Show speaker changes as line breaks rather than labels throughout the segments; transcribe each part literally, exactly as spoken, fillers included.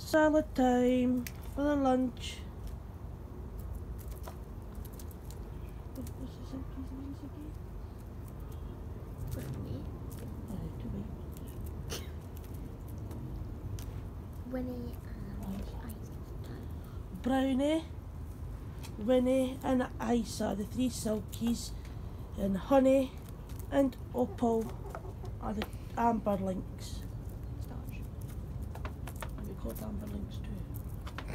Salad time for the lunch. What's the Silkies names again?
Brownie.
Oh, two white ones.
Winnie and Isa.
Brownie, Winnie and Isa, the three Silkies, and Honey and Opal are the amber links.
Starch.
We called amber links too.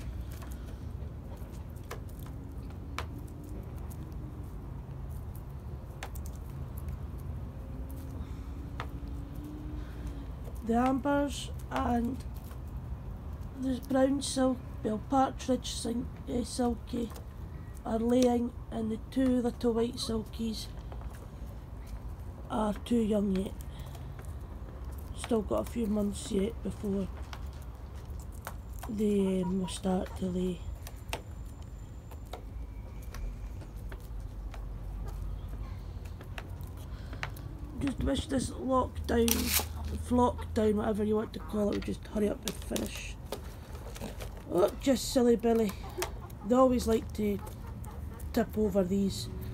The ambers and the brown silk, well, partridge sil- uh, silky are laying, and the two little white silkies are too young yet. Still got a few months yet before they um, will start to lay. Just wish this lockdown, flockdown, whatever you want to call it, would just hurry up and finish. Look, just silly Billy. They always like to tip over these